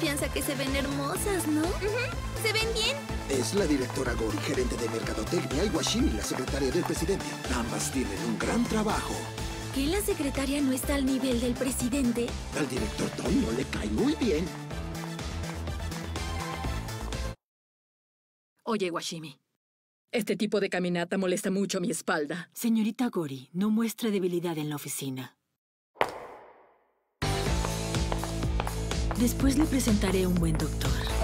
confianza que se ven hermosas, ¿no? ¿Se ven bien? Es la directora Gori, gerente de mercadotecnia, y Washimi, la secretaria del presidente. Ambas tienen un gran trabajo. ¿Que la secretaria no está al nivel del presidente? Al director Tom no le cae muy bien. Oye, Washimi, este tipo de caminata molesta mucho mi espalda. Señorita Gori, no muestre debilidad en la oficina. Después le presentaré un buen doctor.